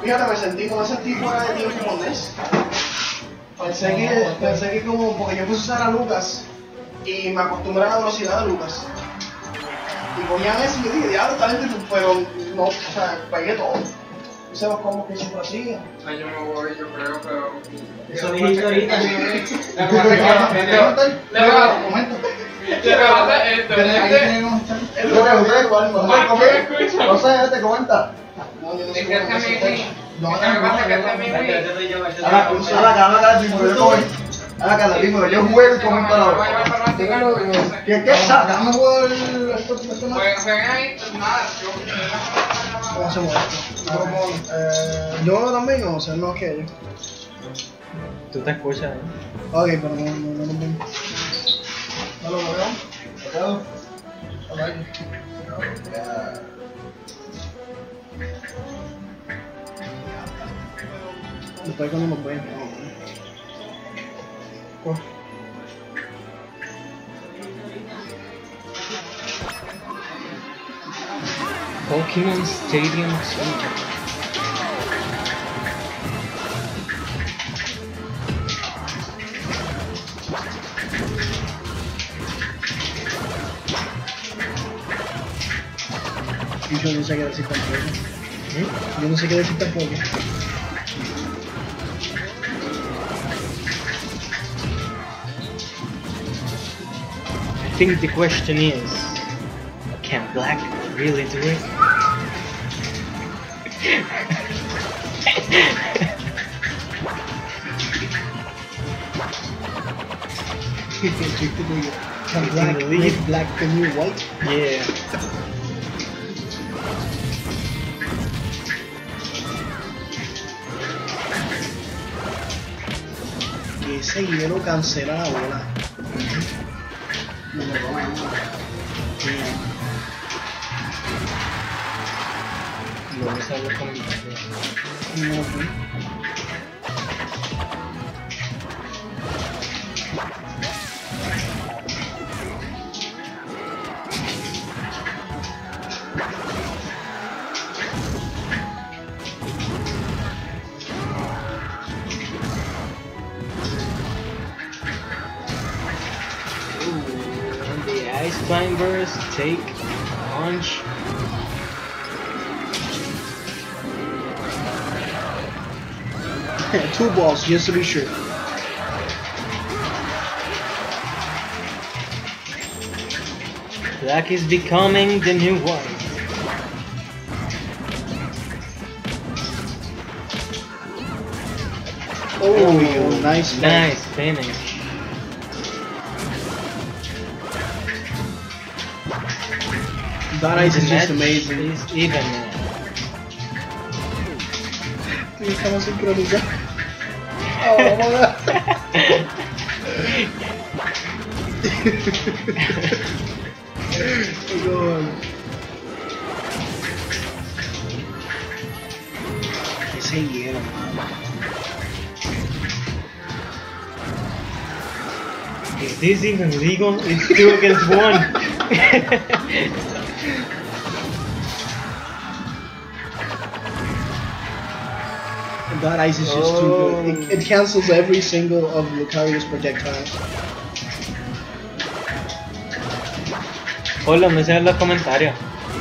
Fíjate, no me sentí fuera de tiempo con Ness. Pensé que como, porque yo puse a usar a Lucas y me acostumbré a la velocidad de Lucas. Y ponía Ness y yo dije, diablo, está lento, pero no, o sea, pegué todo. No sé cómo que siempre así. Yo me voy, yo creo, pero... Eso dijiste ahorita. No sé, te comenta. Es que este Mimi... No, lo que pasa es que este Mimi... Yo jugué y comento la ¿Qué? Dame esto. Jueguen ahí, nada, ¿Cómo hacemos esto? Yo también, o sea, no es que yo. Tú te escuchas, Ok, pero no lo veo. ¿No lo veo? Después cuando nos ven. Pokemon Stadium 2. Yo no sé qué decir tampoco. Yo no sé qué decir tampoco. I think the question is, can Black really do it? Can Black make Black the new white? Yeah. Que ese hielo cancela la bola. No me sale con mi Ice Climb Burst, take, launch. Two balls, just to be sure. Black is becoming the new white. Oh, nice finish. That ice is just amazing. It's even now. Estamos sincronizados. Oh my god. Oh god. Ese hielo, mano. Is this even legal? It's 2 against 1. That ice is just too good. It cancels every single of Lucario's projectiles. Hola, me salen los comentarios.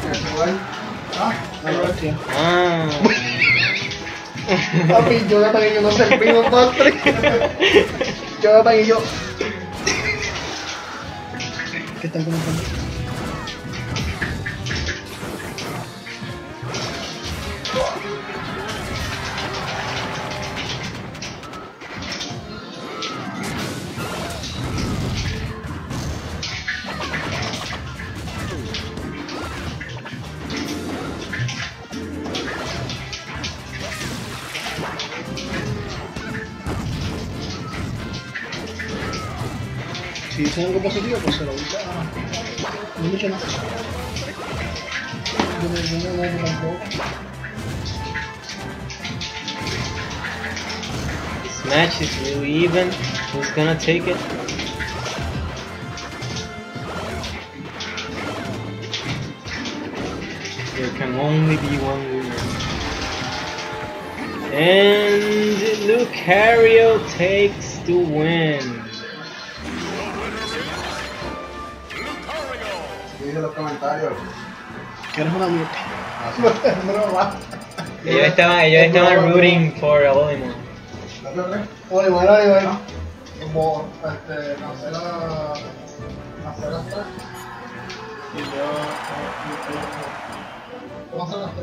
Papi, Jonathan y yo no servimos postre. Jonathan y yo. ¿Qué están comentando? Si dicen algo positivo, pues se lo usa. No he dicho nada. Yo no hago tampoco. This match is really even. Who's gonna take it? There can only be one winner. And Lucario takes the win. Dice los comentarios. Que eres una mierda. Ellos estaban rooting for Olimon. ¿No te ves? Oye, bueno. Como, cancela las 3. Y yo. ¿Cómo hacen las 3?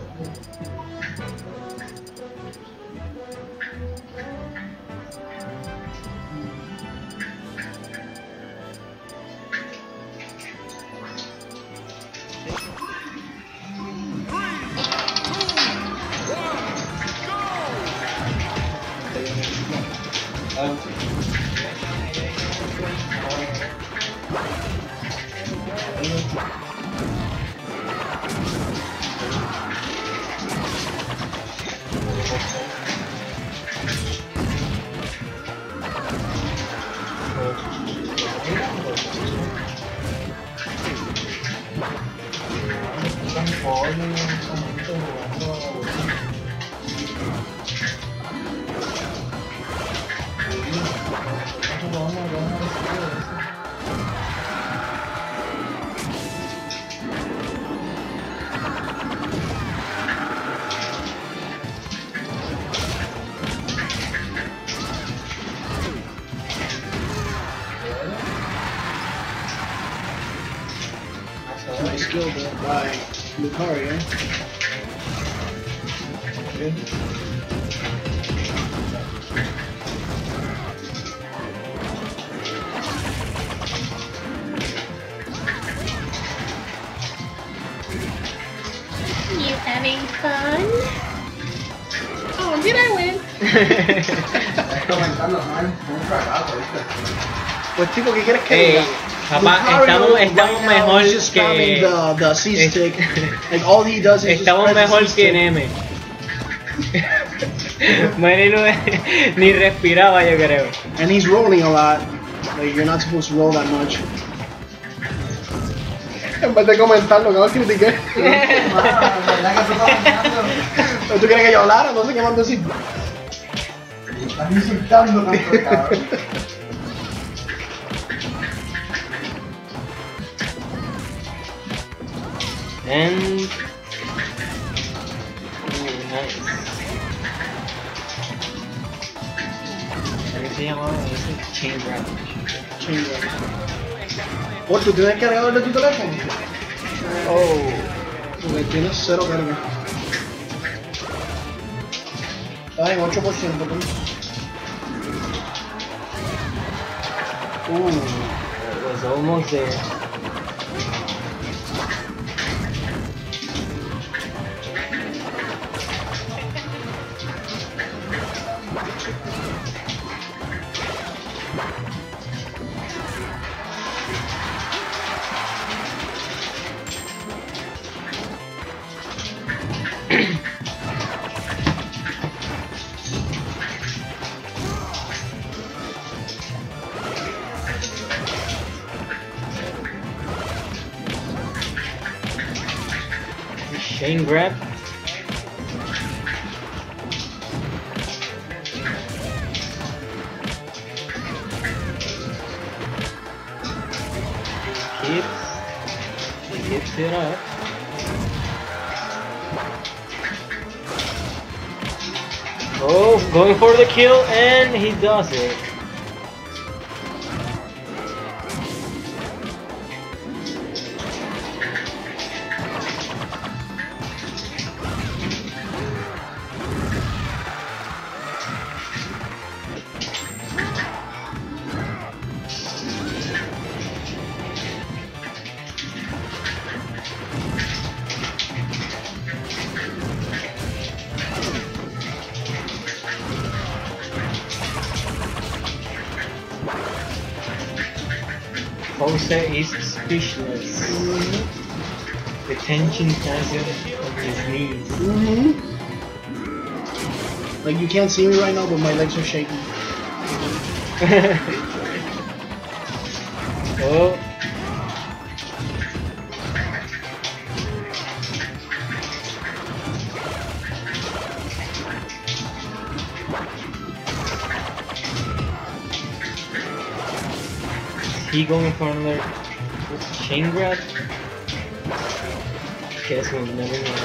Nice skill there by Lucario. You having fun? Oh, did I win? Comentarlo, no hay un cagazo, ¿viste? Pues tipo, ¿qué quieres que diga? Papá, Lucario estamos right now mejor is just spamming que... the C-stick. Like all he does is Estamos just press mejor the que C-stick. Neme. Manny no, ni respiraba, yo creo. And he's rolling a lot. Like you're not supposed to roll that much. En vez de comentarlo, que no critiqué. ¿Verdad que tú estás pensando? ¿Tú quieres que yo hablara? No sé qué más decir. Estás insultando tanto, cabrón. And... nice. ¿Qué se llamaba ese? Chain Grab. Chingo. ¿Por tú tienes cargador de tu teléfono? Oh. Porque tienes 0 carga. Estás en 8%, tú. It was almost there. Chain grab. He gets it up. Oh, going for the kill, and he does it. Jose is speechless. The tension has him on his knees. Like you can't see me right now, but my legs are shaking. Oh. he going for another chain grab? Guess we'll never know.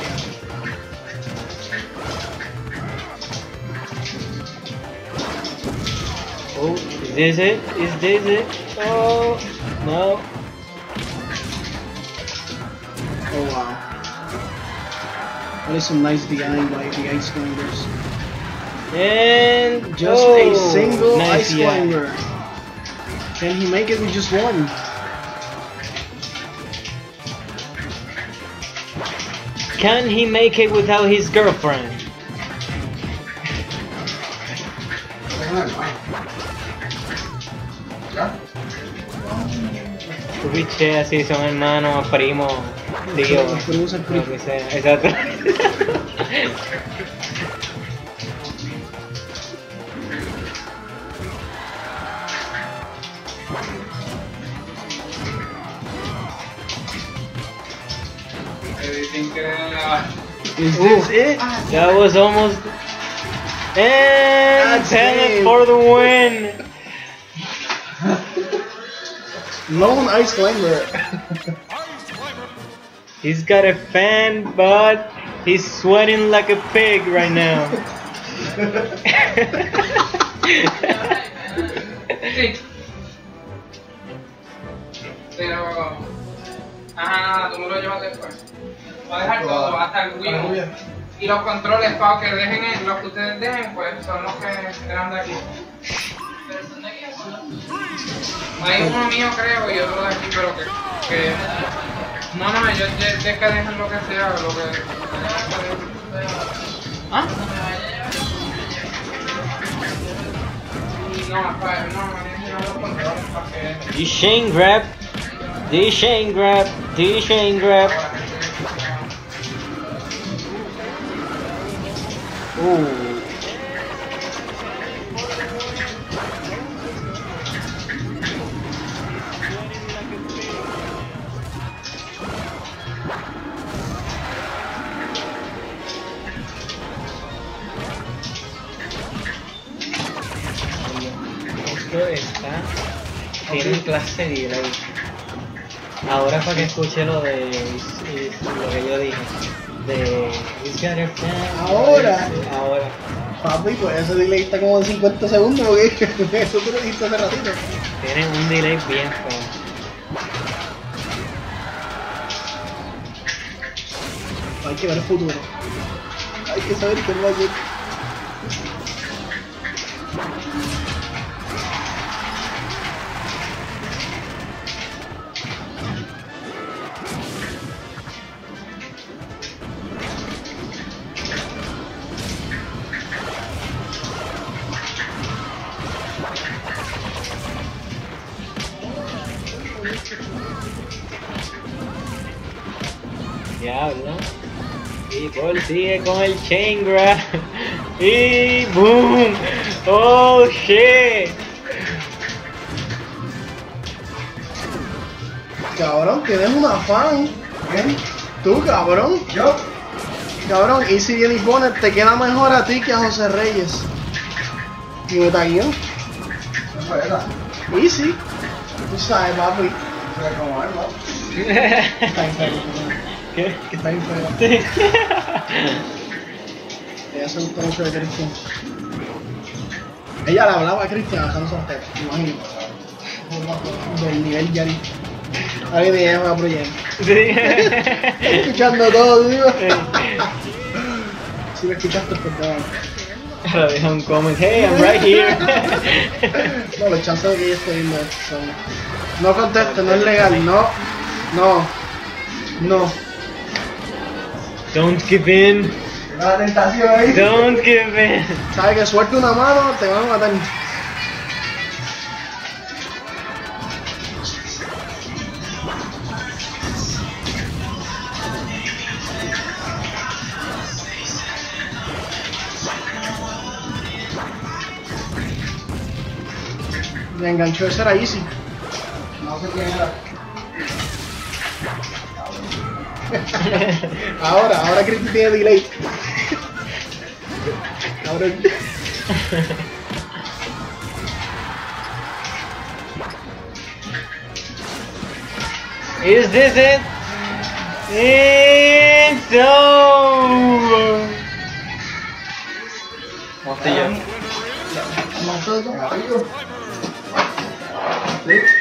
Oh, is this it? Is this it? Oh, no. Oh wow. That is some nice DI by the Ice Climbers. And Just oh, a single nice Ice DI. Climber. Can he make it with just one? Can he make it without his girlfriend? ¿Ya? Tu biche así son hermanos, primos, tíos, Los primos al lo primo. que sea, exacto. Is this it? That was almost. And That's Talent it. for the win! Lone Ice Climber. He's got a fan, but he's sweating like a pig right now. Sí. Pero. Ajá, tú me lo llevas después. Voy a dejar todo, hasta el Wii. Y los controles para que dejen, los que ustedes dejen, pues son los que eran de aquí. Hay uno mío creo y otro de aquí, pero que no, yo de que dejen lo que sea, lo que. ¿Ah? Y no, no los controles para que. The chain grab. The chain grab. The chain grab. Ooh. Esto está. Tiene clase de delay. Ahora para que escuche lo de lo que yo dije. De He's got a fan. Ahora. Ahora. Papi, pues ese delay está como de 50 segundos porque eso tú lo dijiste hace ratito. Tiene un delay bien feo. Hay que ver el futuro. Hay que saber qué va a hacer. Diablo. Y Paul sigue con el chain grab. Y boom. Oh shit. Cabrón, tienes una fan. ¿Quién? Tú, cabrón. ¿Yo? Cabrón, Easy viene y pone, te queda mejor a ti que a José Reyes. Y me taguió. ¿Qué fue esa? Easy. Tú sabes, papi. Se ve como él, ¿no? Está bien feo. ¿Qué? Que está bien feo. Sí. Ella se gustó mucho de Cristian. Ella le hablaba a Cristian bajándose las tetas, imagino. Del nivel Yari. Alguien de ella juega Pro Jam. Sí. Escuchando todo, tío. Si me escuchaste, perdón. Ahora deja un comment. Hey, I'm right here. No, los chances de que ella esté viendo esto son... No conteste, no es legal, no. No. No. Don't give in. Una tentación ahí. Don't give in. ¿Sabes que suelte una mano? Te van a matar. Me enganchó, ese era Easy. No sé quién era. Ahora Cristian tiene delay. Cabrón. Is this it? It's over. ¿Cómo estoy yo? Nosotros. Sí.